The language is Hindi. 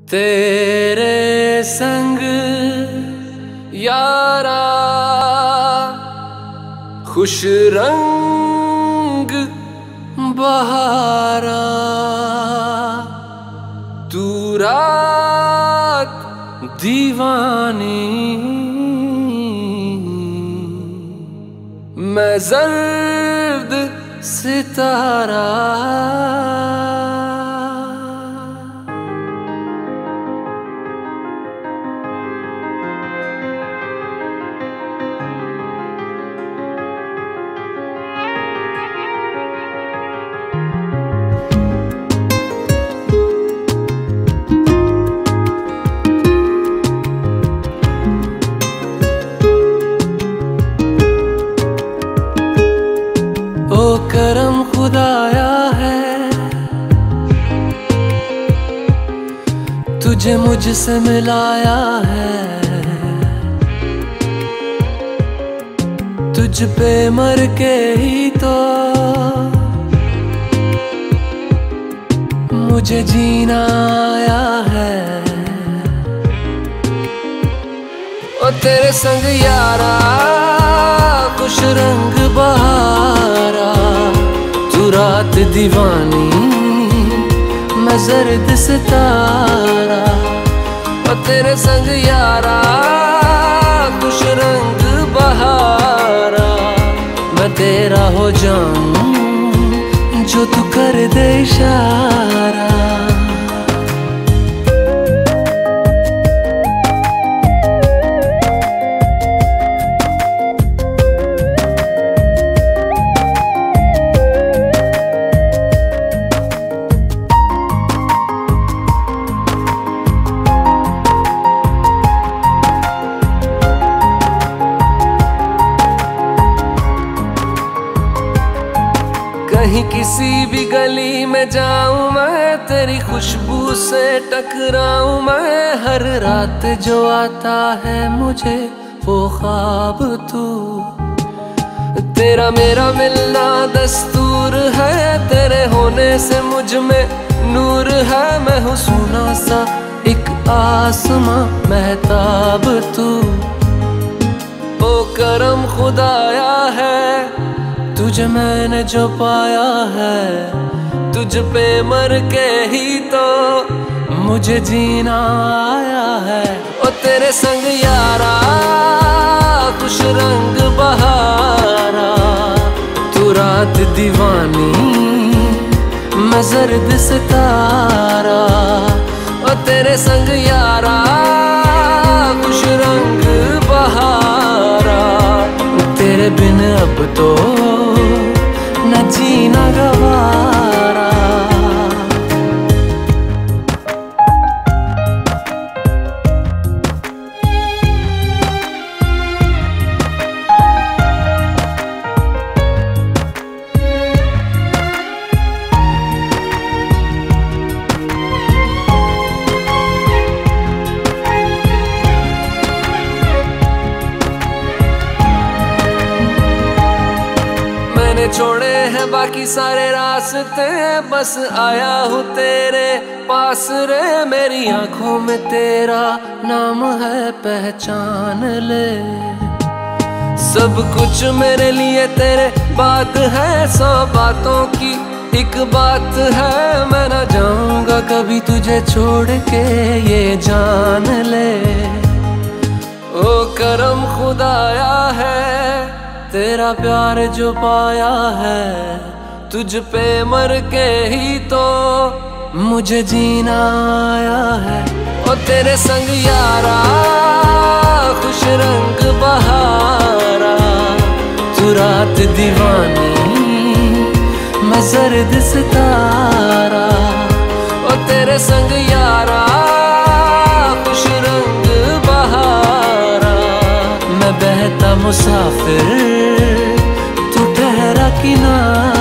तेरे संग यारा खुश रंग बहारा, तू रात दीवानी, मैं जर्द सितारा। ओ करम खुदाया है, तुझे मुझसे मिलाया है। तुझ पे मर के ही तो मुझे जीना आया है। ओ तेरे संग यारा खुश रंग बहारा, तू रात दीवानी, मैं जर्द सितारा। ओ तेरे संग यारा खुश रंग बहारा, मैं तेरा हो जाऊं जो तू कर दे इशारा। कहीं किसी भी गली में जाऊं मैं, तेरी खुशबू से टकराऊं मैं। हर रात जो आता है मुझे वो ख्वाब तू, तेरा मेरा मिलना दस्तूर है। तेरे होने से मुझ में नूर है, मैं हूँ सोना सा एक आसमां महताब तू। ओ करम खुदाया है, तुझे मैंने जो पाया है। तुझ पे मर के ही तो मुझे जीना आया है। ओ तेरे संग यारा खुश रंग बहारा, तू रात दीवानी, मैं जर्द सितारा। ओ तेरे संग यारा खुश रंग बहारा, तेरे बिन अब तो न जीना गवारा। छोड़े हैं बाकी सारे रास्ते, बस आया हूँ तेरे पास रे। मेरी आंखों में तेरा नाम है, पहचान ले। सब कुछ मेरे लिए तेरे बात है, 100 बातों की एक बात है। मैं ना जाऊंगा कभी तुझे छोड़ के, ये जान ले। ओ करम खुदाया है, तेरा प्यार जो पाया है। तुझ पे मर के ही तो मुझे जीना आया है। ओ तेरे संग यारा खुश रंग बहारा, तू रात दीवानी, मैं जर्द सितारा। ओ तेरे संग यारा खुश रंग बहारा, मैं बहता मुसाफिर, तू ठहरा किनारा।